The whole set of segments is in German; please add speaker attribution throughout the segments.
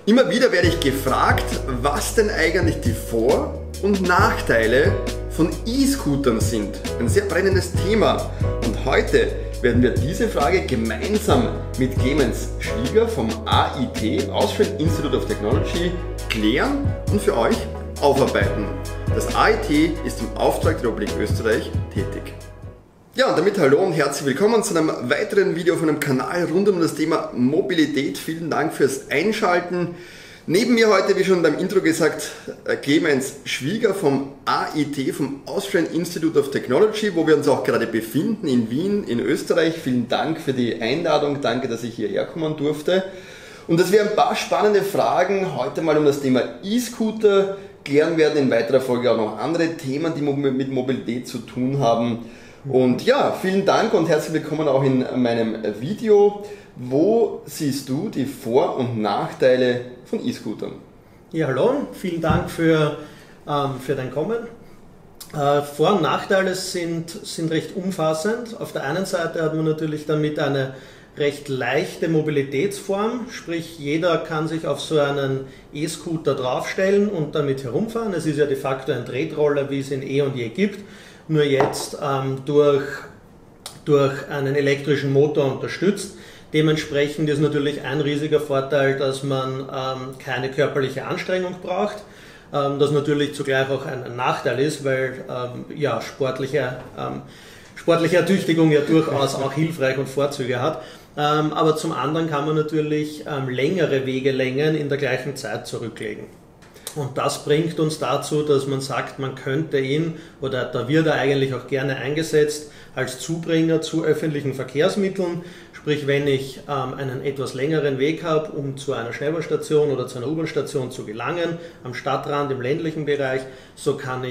Speaker 1: Immer wieder werde ich gefragt, was denn eigentlich die Vor- und Nachteile von E-Scootern sind. Ein sehr brennendes Thema. Und heute werden wir diese Frage gemeinsam mit Clemens Schwieger vom AIT, Austrian Institute of Technology, klären und für euch aufarbeiten. Das AIT ist im Auftrag der Republik Österreich tätig. Ja, und damit hallo und herzlich willkommen zu einem weiteren Video von einem Kanal rund um das Thema Mobilität. Vielen Dank fürs Einschalten. Neben mir heute, wie schon beim Intro gesagt, Clemens Schwieger vom AIT, vom Austrian Institute of Technology, wo wir uns auch gerade befinden, in Wien, in Österreich. Vielen Dank für die Einladung, danke, dass ich hierher kommen durfte. Und dass wir ein paar spannende Fragen heute mal um das Thema E-Scooter klären werden, in weiterer Folge auch noch andere Themen, die mit Mobilität zu tun haben. Und ja, vielen Dank und herzlich willkommen auch in meinem Video. Wo siehst du die Vor- und Nachteile von E-Scootern?
Speaker 2: Ja, hallo, vielen Dank für dein Kommen. Vor- und Nachteile sind recht umfassend. Auf der einen Seite hat man natürlich damit eine recht leichte Mobilitätsform, sprich jeder kann sich auf so einen E-Scooter draufstellen und damit herumfahren. Es ist ja de facto ein Tretroller, wie es ihn eh und je gibt. Nur jetzt durch einen elektrischen Motor unterstützt. Dementsprechend ist natürlich ein riesiger Vorteil, dass man keine körperliche Anstrengung braucht. Das natürlich zugleich auch ein Nachteil ist, weil ja, sportliche Ertüchtigung ja durchaus auch hilfreich und Vorzüge hat. Aber zum anderen kann man natürlich längere Wegelängen in der gleichen Zeit zurücklegen. Und das bringt uns dazu, dass man sagt, man könnte ihn, oder da wird er eigentlich auch gerne eingesetzt, als Zubringer zu öffentlichen Verkehrsmitteln. Sprich, wenn ich einen etwas längeren Weg habe, um zu einer Schnellbahnstation oder zu einer U-Bahn-Station zu gelangen, am Stadtrand, im ländlichen Bereich, so kann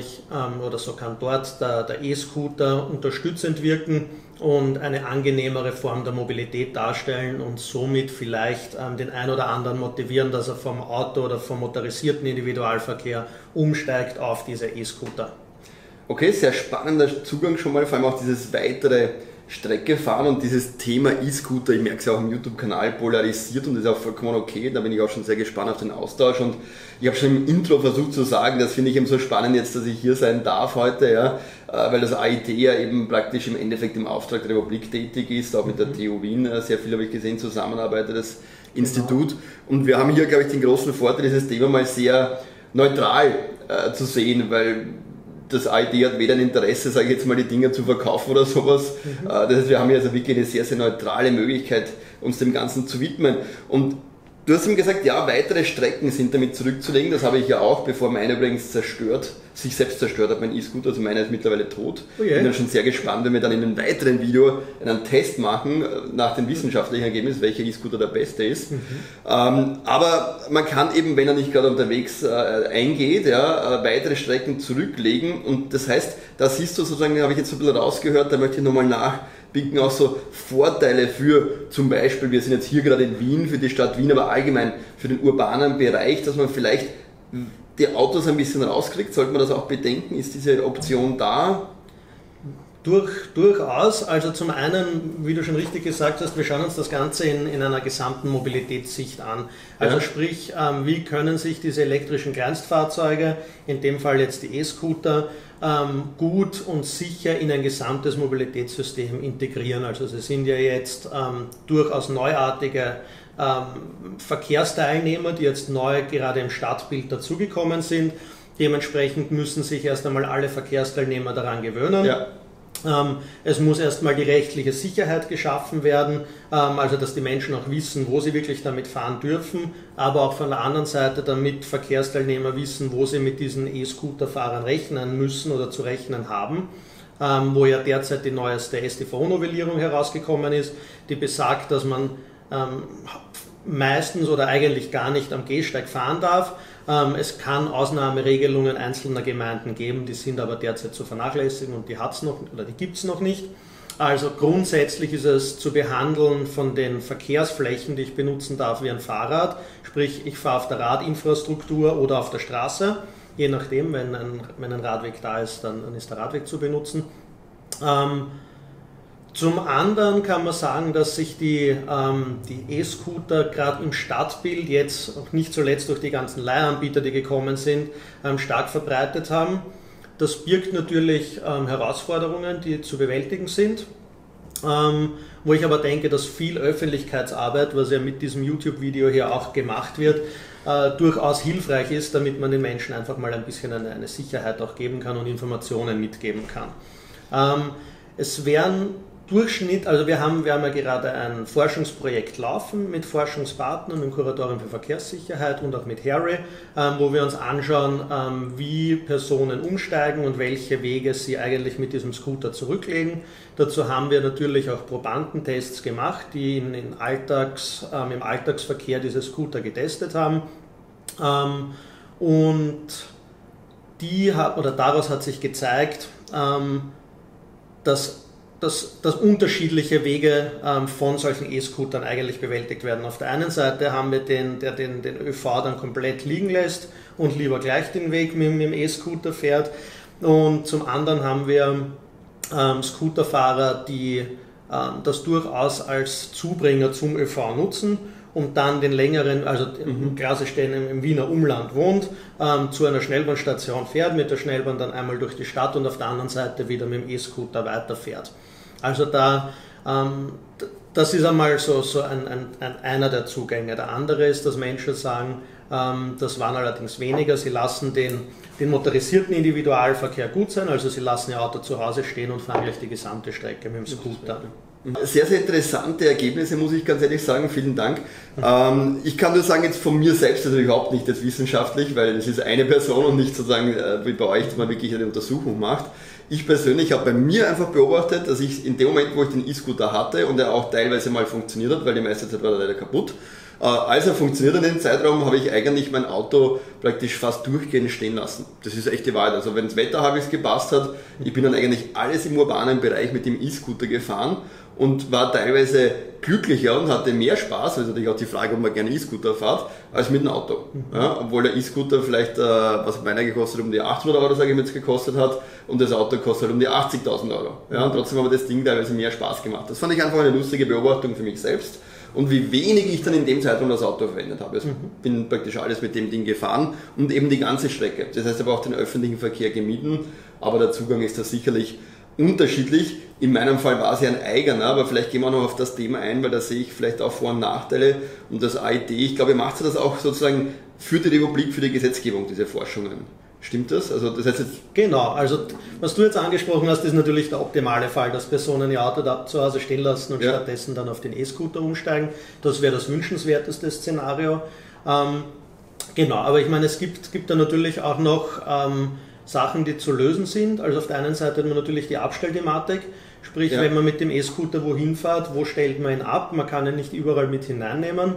Speaker 2: dort der E-Scooter unterstützend wirken und eine angenehmere Form der Mobilität darstellen und somit vielleicht den einen oder anderen motivieren, dass er vom Auto oder vom motorisierten Individualverkehr umsteigt auf diese E-Scooter.
Speaker 1: Okay, sehr spannender Zugang schon mal, vor allem auch dieses weitere Strecke fahren und dieses Thema E-Scooter, ich merke es ja auch im YouTube-Kanal, polarisiert und das ist auch vollkommen okay, da bin ich auch schon sehr gespannt auf den Austausch und ich habe schon im Intro versucht zu sagen, das finde ich eben so spannend jetzt, dass ich hier sein darf heute, ja, weil das AIT ja eben praktisch im Endeffekt im Auftrag der Republik tätig ist, auch mit der TU Wien sehr viel, habe ich gesehen, zusammenarbeitet das Institut und wir haben hier, glaube ich, den großen Vorteil, dieses Thema mal sehr neutral zu sehen, weil das AIT hat weder ein Interesse, sage ich jetzt mal, die Dinge zu verkaufen oder sowas. Das heißt, wir haben hier also wirklich eine sehr, sehr neutrale Möglichkeit, uns dem Ganzen zu widmen. Und du hast ihm gesagt, ja, weitere Strecken sind damit zurückzulegen. Das habe ich ja auch, bevor meine übrigens sich selbst zerstört hat, mein E-Scooter, also meiner ist mittlerweile tot. Ich bin dann schon sehr gespannt, wenn wir dann in einem weiteren Video einen Test machen, nach dem wissenschaftlichen Ergebnis, welcher E-Scooter der beste ist. Aber man kann eben, wenn er nicht gerade unterwegs eingeht, ja, weitere Strecken zurücklegen und das heißt, da siehst du sozusagen, habe ich jetzt ein bisschen rausgehört, da möchte ich nochmal nachbiegen, auch so Vorteile für zum Beispiel, wir sind jetzt hier gerade in Wien, für die Stadt Wien, aber allgemein für den urbanen Bereich, dass man vielleicht die Autos ein bisschen rauskriegt, sollte man das auch bedenken? Ist diese Option da?
Speaker 2: Durchaus. Also zum einen, wie du schon richtig gesagt hast, wir schauen uns das Ganze in einer gesamten Mobilitätssicht an. Also ja. Sprich, wie können sich diese elektrischen Kleinstfahrzeuge, in dem Fall jetzt die E-Scooter, gut und sicher in ein gesamtes Mobilitätssystem integrieren. Also sie sind ja jetzt durchaus neuartige Verkehrsteilnehmer, die jetzt neu gerade im Stadtbild dazugekommen sind. Dementsprechend müssen sich erst einmal alle Verkehrsteilnehmer daran gewöhnen. Ja. Es muss erstmal die rechtliche Sicherheit geschaffen werden, also dass die Menschen auch wissen, wo sie wirklich damit fahren dürfen, aber auch von der anderen Seite, damit Verkehrsteilnehmer wissen, wo sie mit diesen E-Scooter-Fahrern rechnen müssen oder zu rechnen haben. Wo ja derzeit die neueste StVO-Novellierung herausgekommen ist, die besagt, dass man meistens oder eigentlich gar nicht am Gehsteig fahren darf. Es kann Ausnahmeregelungen einzelner Gemeinden geben, die sind aber derzeit zu vernachlässigen und die gibt es noch nicht. Also grundsätzlich ist es zu behandeln von den Verkehrsflächen, die ich benutzen darf, wie ein Fahrrad. Sprich, ich fahre auf der Radinfrastruktur oder auf der Straße. Je nachdem, wenn ein Radweg da ist, dann ist der Radweg zu benutzen. Zum anderen kann man sagen, dass sich die E-Scooter gerade im Stadtbild jetzt, auch nicht zuletzt durch die ganzen Leihanbieter, die gekommen sind, stark verbreitet haben. Das birgt natürlich Herausforderungen, die zu bewältigen sind, wo ich aber denke, dass viel Öffentlichkeitsarbeit, was ja mit diesem YouTube-Video hier auch gemacht wird, durchaus hilfreich ist, damit man den Menschen einfach mal ein bisschen eine Sicherheit auch geben kann und Informationen mitgeben kann. Es werden also wir haben ja gerade ein Forschungsprojekt laufen mit Forschungspartnern im Kuratorium für Verkehrssicherheit und auch mit Harry, wo wir uns anschauen, wie Personen umsteigen und welche Wege sie eigentlich mit diesem Scooter zurücklegen. Dazu haben wir natürlich auch Probandentests gemacht, die im Alltagsverkehr diese Scooter getestet haben. Und daraus hat sich gezeigt, dass unterschiedliche Wege von solchen E-Scootern eigentlich bewältigt werden. Auf der einen Seite haben wir den ÖV dann komplett liegen lässt und lieber gleich den Weg mit dem E-Scooter fährt. Und zum anderen haben wir Scooterfahrer, die das durchaus als Zubringer zum ÖV nutzen und dann den längeren, also klassisch den im Wiener Umland wohnt, zu einer Schnellbahnstation fährt, mit der Schnellbahn dann einmal durch die Stadt und auf der anderen Seite wieder mit dem E-Scooter weiterfährt. Also das ist einmal so einer der Zugänge. Der andere ist, dass Menschen sagen, das waren allerdings weniger, sie lassen den motorisierten Individualverkehr gut sein, also sie lassen ihr Auto zu Hause stehen und fahren gleich die gesamte Strecke mit dem Scooter.
Speaker 1: Sehr, sehr interessante Ergebnisse, muss ich ganz ehrlich sagen. Vielen Dank. Ich kann nur sagen, jetzt von mir selbst, also überhaupt nicht jetzt wissenschaftlich, weil es ist eine Person und nicht sozusagen wie bei euch, dass man wirklich eine Untersuchung macht. Ich persönlich habe bei mir einfach beobachtet, dass ich in dem Moment, wo ich den E-Scooter hatte und er auch teilweise mal funktioniert hat, weil die meiste Zeit war er leider kaputt, als er funktioniert hat in dem Zeitraum, habe ich eigentlich mein Auto praktisch fast durchgehend stehen lassen. Das ist echt die Wahrheit. Also wenn das Wetter halbwegs gepasst hat, ich bin dann eigentlich alles im urbanen Bereich mit dem E-Scooter gefahren und war teilweise glücklicher und hatte mehr Spaß, also natürlich auch die Frage, ob man gerne E-Scooter fährt, als mit dem Auto. Ja, obwohl der E-Scooter vielleicht, was meiner gekostet, um die 800 Euro, sage ich jetzt, gekostet hat und das Auto kostet halt um die 80.000 Euro. Ja, und trotzdem hat mir das Ding teilweise mehr Spaß gemacht. Das fand ich einfach eine lustige Beobachtung für mich selbst. Und wie wenig ich dann in dem Zeitraum das Auto verwendet habe. Ich bin praktisch alles mit dem Ding gefahren und eben die ganze Strecke. Das heißt, ich habe auch den öffentlichen Verkehr gemieden, aber der Zugang ist da sicherlich unterschiedlich. In meinem Fall war es ja ein eigener, aber vielleicht gehen wir noch auf das Thema ein, weil da sehe ich vielleicht auch Vor- und Nachteile. Und das AID, ich glaube, ihr macht das auch sozusagen für die Republik, für die Gesetzgebung, diese Forschungen. Stimmt das? Also das heißt jetzt
Speaker 2: genau, also was du jetzt angesprochen hast, ist natürlich der optimale Fall, dass Personen ihr Auto da zu Hause stehen lassen und stattdessen dann auf den E-Scooter umsteigen. Das wäre das wünschenswerteste Szenario. Genau, aber ich meine, es gibt da natürlich auch noch Sachen, die zu lösen sind. Also auf der einen Seite hat man natürlich die Abstellthematik, sprich, wenn man mit dem E-Scooter wohin fährt, wo stellt man ihn ab? Man kann ihn nicht überall mit hineinnehmen.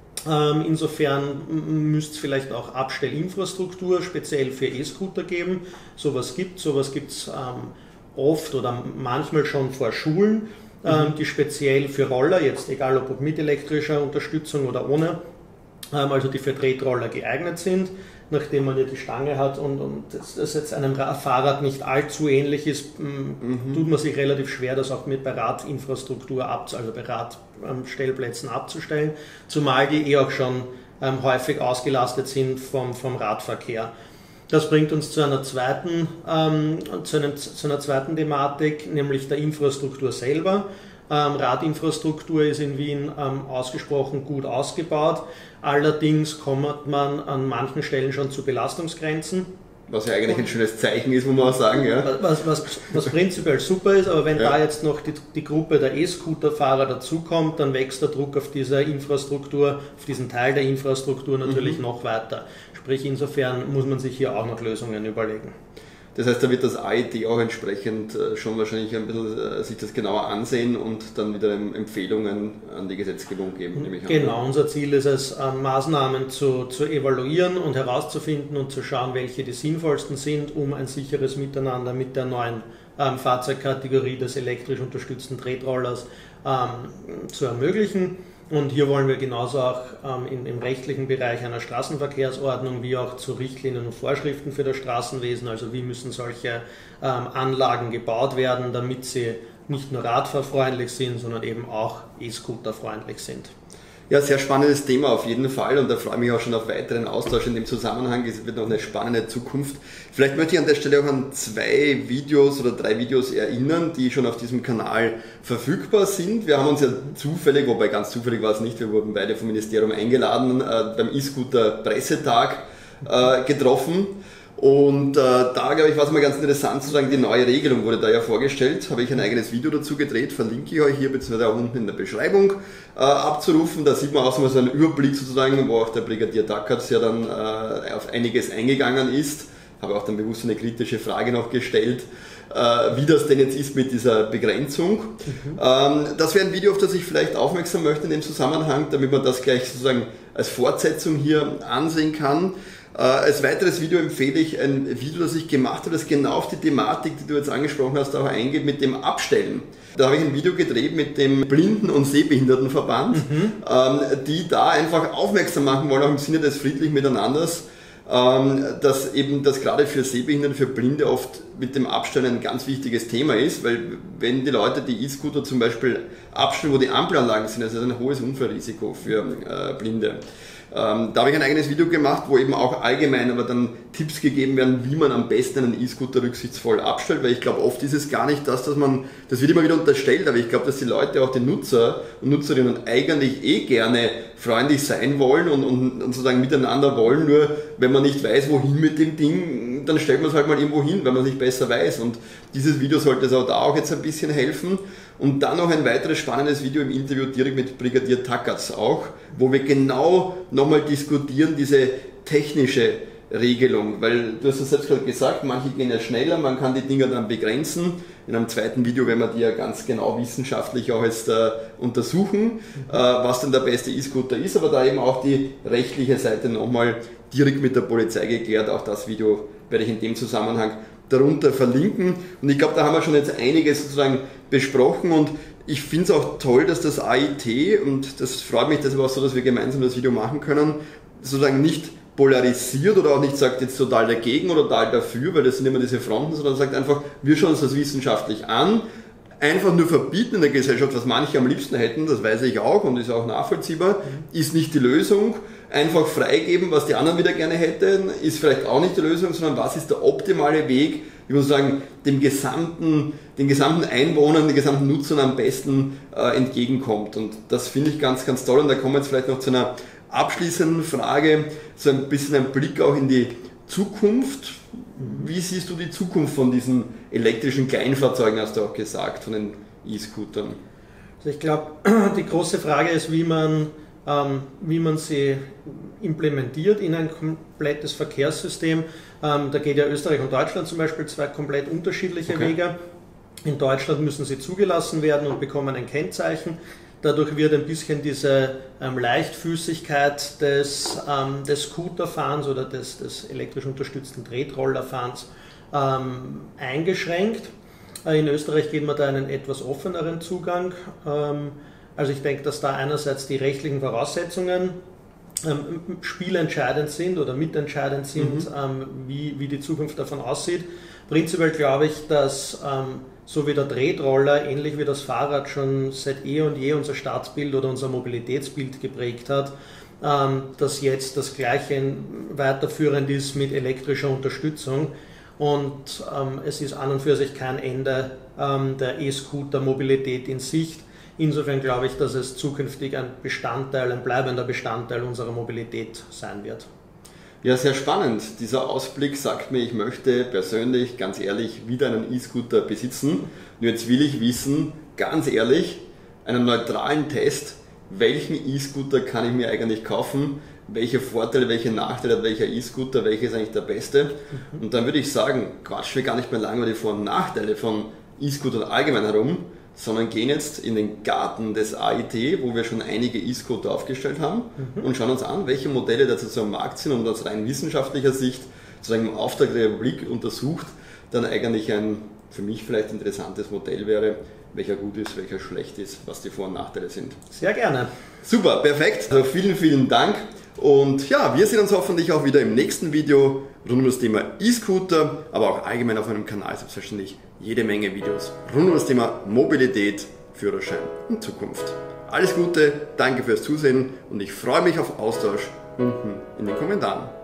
Speaker 2: Insofern müsste es vielleicht auch Abstellinfrastruktur speziell für E-Scooter geben. Sowas gibt es oft oder manchmal schon vor Schulen, die speziell für Roller, jetzt egal ob mit elektrischer Unterstützung oder ohne, also die für Tretroller geeignet sind, nachdem man ja die Stange hat und das jetzt einem Fahrrad nicht allzu ähnlich ist, tut man sich relativ schwer, das auch bei Radinfrastruktur, also bei Radstellplätzen abzustellen, zumal die auch schon häufig ausgelastet sind vom Radverkehr. Das bringt uns zu einer zweiten Thematik, nämlich der Infrastruktur selber. Radinfrastruktur ist in Wien ausgesprochen gut ausgebaut, allerdings kommt man an manchen Stellen schon zu Belastungsgrenzen.
Speaker 1: Was ja eigentlich ein schönes Zeichen ist, muss man auch sagen. Ja.
Speaker 2: Was prinzipiell super ist, aber wenn da jetzt noch die Gruppe der E-Scooter-Fahrer dazukommt, dann wächst der Druck auf diese Infrastruktur, auf diesen Teil der Infrastruktur natürlich noch weiter. Sprich, insofern muss man sich hier auch noch Lösungen überlegen.
Speaker 1: Das heißt, da wird das AIT auch entsprechend schon wahrscheinlich ein bisschen sich das genauer ansehen und dann wieder Empfehlungen an die Gesetzgebung geben, nehme ich an.
Speaker 2: Genau, unser Ziel ist es, Maßnahmen zu evaluieren und herauszufinden und zu schauen, welche die sinnvollsten sind, um ein sicheres Miteinander mit der neuen Fahrzeugkategorie des elektrisch unterstützten Tretrollers zu ermöglichen. Und hier wollen wir genauso auch im rechtlichen Bereich einer Straßenverkehrsordnung wie auch zu Richtlinien und Vorschriften für das Straßenwesen, also wie müssen solche Anlagen gebaut werden, damit sie nicht nur radfahrfreundlich sind, sondern eben auch E-Scooter-freundlich sind.
Speaker 1: Ja, sehr spannendes Thema auf jeden Fall und da freue ich mich auch schon auf weiteren Austausch in dem Zusammenhang. Es wird noch eine spannende Zukunft. Vielleicht möchte ich an der Stelle auch an 2 Videos oder 3 Videos erinnern, die schon auf diesem Kanal verfügbar sind. Wir haben uns ja zufällig, wobei ganz zufällig war es nicht, wir wurden beide vom Ministerium eingeladen, beim E-Scooter Pressetag getroffen. Und da, glaube ich, war es mal ganz interessant zu sagen, die neue Regelung wurde da ja vorgestellt, habe ich ein eigenes Video dazu gedreht, verlinke ich euch hier, beziehungsweise auch unten in der Beschreibung abzurufen. Da sieht man auch so einen Überblick sozusagen, wo auch der Brigadier Dackertz ja dann auf einiges eingegangen ist. Habe auch dann bewusst eine kritische Frage noch gestellt, wie das denn jetzt ist mit dieser Begrenzung. Das wäre ein Video, auf das ich vielleicht aufmerksam möchte in dem Zusammenhang, damit man das gleich sozusagen als Fortsetzung hier ansehen kann. Als weiteres Video empfehle ich ein Video, das ich gemacht habe, das genau auf die Thematik, die du jetzt angesprochen hast, auch eingeht, mit dem Abstellen. Da habe ich ein Video gedreht mit dem Blinden- und Sehbehindertenverband, die da einfach aufmerksam machen wollen, auch im Sinne des friedlichen Miteinanders, dass eben das gerade für Sehbehinderte, für Blinde oft mit dem Abstellen ein ganz wichtiges Thema ist, weil wenn die Leute die E-Scooter zum Beispiel abstellen, wo die Ampelanlagen sind, das ist ein hohes Unfallrisiko für Blinde. Da habe ich ein eigenes Video gemacht, wo eben auch allgemein aber dann Tipps gegeben werden, wie man am besten einen E-Scooter rücksichtsvoll abstellt, weil ich glaube, oft ist es gar nicht das, das wird immer wieder unterstellt, aber ich glaube, dass die Leute, auch die Nutzer und Nutzerinnen eigentlich gerne freundlich sein wollen und sozusagen miteinander wollen, nur wenn man nicht weiß, wohin mit dem Ding, dann stellt man es halt mal irgendwo hin, weil man es nicht besser weiß und dieses Video sollte es auch jetzt ein bisschen helfen. Und dann noch ein weiteres spannendes Video im Interview direkt mit Brigadier Dackertz auch, wo wir genau nochmal diskutieren, diese technische Regelung, weil du hast es selbst gerade gesagt, manche gehen ja schneller, man kann die Dinger dann begrenzen. In einem zweiten Video werden wir die ja ganz genau wissenschaftlich auch jetzt untersuchen, was denn der beste E-Scooter ist, aber da eben auch die rechtliche Seite nochmal direkt mit der Polizei geklärt. Auch das Video werde ich in dem Zusammenhang darunter verlinken. Und ich glaube, da haben wir schon jetzt einiges sozusagen besprochen und ich finde es auch toll, dass das AIT, und das freut mich deshalb auch so, dass wir gemeinsam das Video machen können, sozusagen nicht polarisiert oder auch nicht sagt jetzt total dagegen oder total dafür, weil das sind immer diese Fronten, sondern sagt einfach, wir schauen uns das wissenschaftlich an, einfach nur verbieten in der Gesellschaft, was manche am liebsten hätten, das weiß ich auch und ist auch nachvollziehbar, ist nicht die Lösung. Einfach freigeben, was die anderen wieder gerne hätten, ist vielleicht auch nicht die Lösung, sondern was ist der optimale Weg, wie man sagen, den gesamten Einwohnern, den gesamten Nutzern am besten entgegenkommt. Und das finde ich ganz, ganz toll. Und da kommen wir jetzt vielleicht noch zu einer abschließenden Frage, so ein bisschen ein Blick auch in die Zukunft. Wie siehst du die Zukunft von diesen elektrischen Kleinfahrzeugen, hast du auch gesagt, von den E-Scootern?
Speaker 2: Also ich glaube, die große Frage ist, wie man sie implementiert in ein komplettes Verkehrssystem. Da geht ja Österreich und Deutschland zum Beispiel 2 komplett unterschiedliche Wege. In Deutschland müssen sie zugelassen werden und bekommen ein Kennzeichen. Dadurch wird ein bisschen diese Leichtfüßigkeit des Scooterfahrens oder des elektrisch unterstützten Tretrollerfahrens eingeschränkt. In Österreich geht man da einen etwas offeneren Zugang. Also ich denke, dass da einerseits die rechtlichen Voraussetzungen spielentscheidend sind oder mitentscheidend sind, wie die Zukunft davon aussieht. Prinzipiell glaube ich, dass so wie der Tretroller, ähnlich wie das Fahrrad schon seit eh und je unser Staatsbild oder unser Mobilitätsbild geprägt hat, dass jetzt das Gleiche weiterführend ist mit elektrischer Unterstützung. Und es ist an und für sich kein Ende der E-Scooter-Mobilität in Sicht. Insofern glaube ich, dass es zukünftig ein bleibender Bestandteil unserer Mobilität sein wird.
Speaker 1: Ja, sehr spannend. Dieser Ausblick sagt mir, ich möchte persönlich, ganz ehrlich, wieder einen E-Scooter besitzen. Nur jetzt will ich wissen, ganz ehrlich, einen neutralen Test, welchen E-Scooter kann ich mir eigentlich kaufen, welche Vorteile, welche Nachteile hat welcher E-Scooter, welcher ist eigentlich der beste. Und dann würde ich sagen, quatschen wir gar nicht mehr lange über die Vor- und Nachteile von E-Scootern allgemein herum, sondern gehen jetzt in den Garten des AIT, wo wir schon einige E-Scooter aufgestellt haben und schauen uns an, welche Modelle dazu am Markt sind und aus rein wissenschaftlicher Sicht, sozusagen im Auftrag der Republik untersucht, dann eigentlich ein für mich vielleicht interessantes Modell wäre, welcher gut ist, welcher schlecht ist, was die Vor- und Nachteile sind.
Speaker 2: Sehr gerne.
Speaker 1: Super, perfekt. Also vielen, vielen Dank Und ja, wir sehen uns hoffentlich auch wieder im nächsten Video rund um das Thema E-Scooter, aber auch allgemein auf meinem Kanal selbstverständlich jede Menge Videos rund um das Thema Mobilität, Führerschein und Zukunft. Alles Gute, danke fürs Zusehen und ich freue mich auf Austausch unten in den Kommentaren.